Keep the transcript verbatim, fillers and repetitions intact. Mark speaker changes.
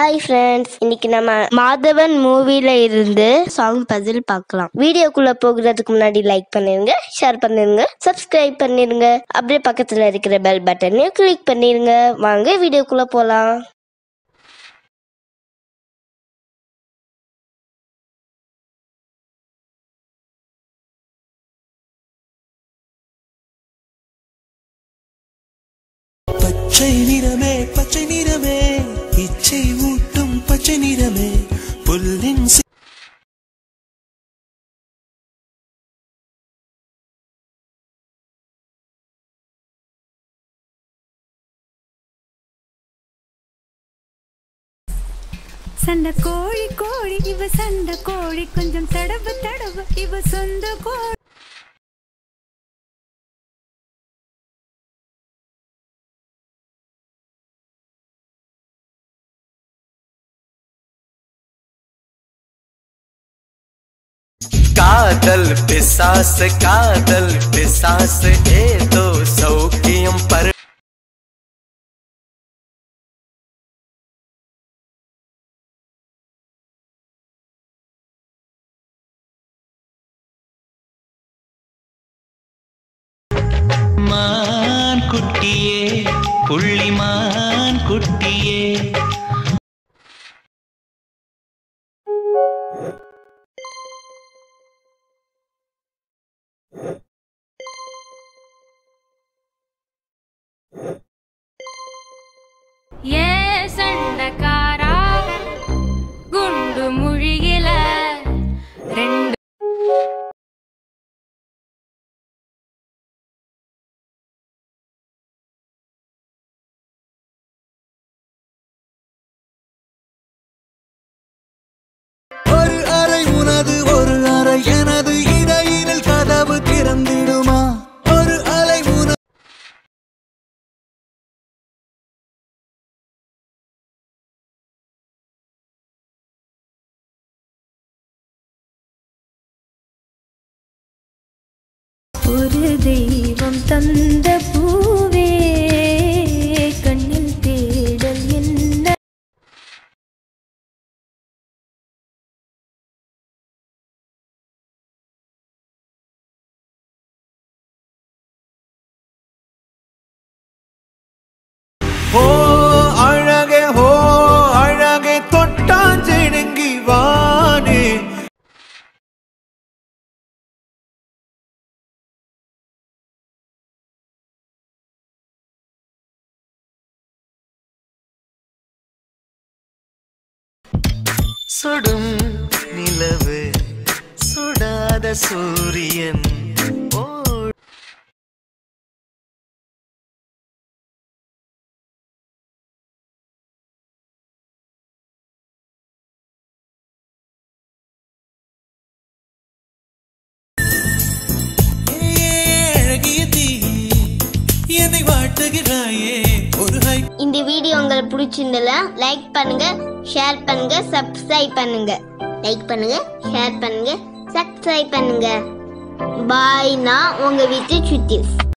Speaker 1: Hi friends, இன்னைக்கு நம்ம மாதவன் மூவில இருந்து சாங் பசில் பார்க்கலாம். வீடியோக்குள்ள போகிறதுக்கு முன்னாடி லைக் பண்ணிருங்க, ஷேர் பண்ணிருங்க, சப்ஸ்கிரைப் பண்ணிருங்க. அப்படியே பக்கத்துல இருக்கிற பெல் பட்டனையும் கிளிக் பண்ணிருங்க. வாங்க வீடியோக்குள்ள போலாம்.
Speaker 2: பச்சை நிறமே பச்சை நிறமே இச்சை ஊட்டும் பச்சை நிறமே புல்லின்
Speaker 3: சண்ட கோழி கோழி இவ சண்ட கோழி கொஞ்சம் தடவு தடவு இவ சொந்த கோழி
Speaker 2: காதல் பிசாஸ் காதல் பிசாஸ் ஏதோ சௌக்கியம் பர மான் குட்டியே புள்ளிமான் குட்டியே
Speaker 3: ஏ சண்டக்காரா குண்டு முழியில ரெண்டு
Speaker 2: ஒரு அறை உனது ஒரு அறை எனது இடையினில் கதவு திறந்திடுமா ஒரு அலை உன
Speaker 3: ஒரு தெய்வம் தந்த பூவே கண்ணில் தேடல் என்ன
Speaker 2: ஓ அழகே ஓ அழகே தொட்டாஞ்செடுங்கி வானே சுடும் நிலவு சுடாத சூரியன் ஓ அழகிய தீ என்னை வாட்டுகிறாயே ஒரு ஹை
Speaker 1: இந்த வீடியோ உங்களுக்கு பிடிச்சிருந்தா லைக் பண்ணுங்க, ஷேர் பண்ணுங்க, சப்ஸ்கிரைப் பண்ணுங்க. லைக் பண்ணுங்க, ஷேர் பண்ணுங்க, சப்ஸ்கிரைப் பண்ணுங்க. பாய். நான் உங்க வீட்டு சுத்தி.